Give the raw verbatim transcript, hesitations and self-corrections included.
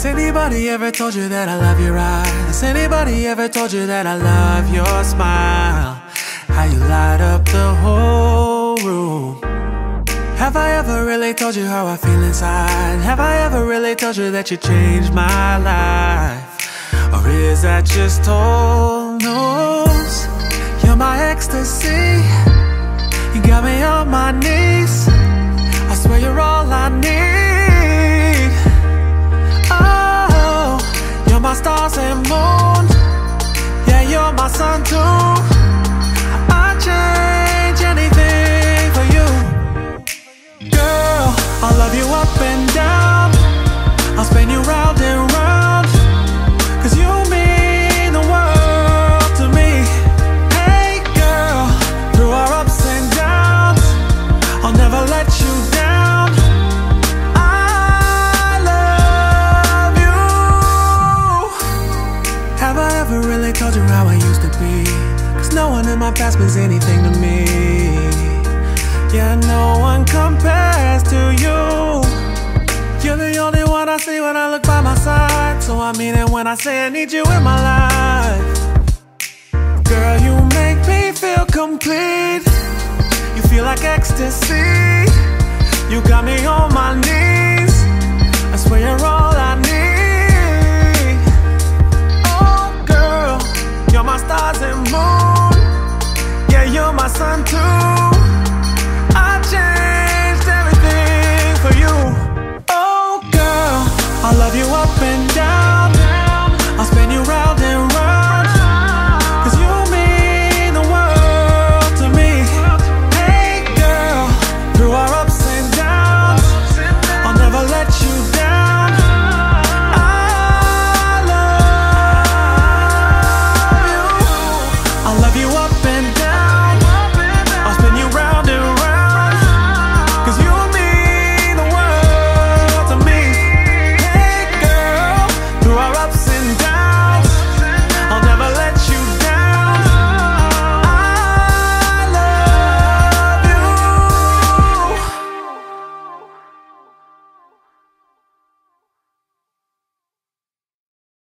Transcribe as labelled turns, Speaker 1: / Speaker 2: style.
Speaker 1: anybody ever told you that I love your eyes? Has anybody ever told you that I love your smile? How you light up the whole room. Have I ever really told you how I feel inside? Have I ever really told you that you changed my life? Or is that just old news? You're my ecstasy, you got me on my knees. I swear you're all I need. Oh, you're my stars and moon. Yeah, you're my sun too. I'd change anything for you. Girl, I'll love you up and down. I'll spin you round and round, 'cause you mean the world to me. Hey girl, through our ups and downs, I'll never let you down. I love you. Have I ever really told you how I used to be? 'Cause no one in my past means anything to me. Yeah, no one compares to you. You're the only one I see when I look by my side. So I mean it when I say I need you in my life. Girl, you make me feel complete. You feel like ecstasy. You got me on my knees. I swear you're all I need.